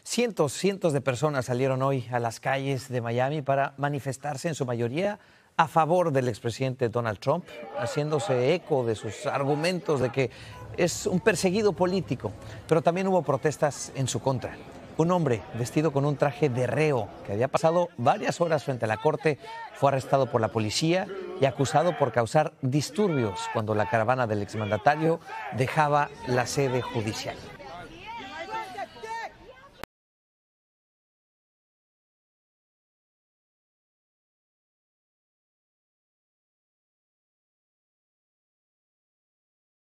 Cientos de personas salieron hoy a las calles de Miami para manifestarse en su mayoría a favor del expresidente Donald Trump, haciéndose eco de sus argumentos de que es un perseguido político. Pero también hubo protestas en su contra. Un hombre vestido con un traje de reo que había pasado varias horas frente a la corte fue arrestado por la policía y acusado por causar disturbios cuando la caravana del exmandatario dejaba la sede judicial.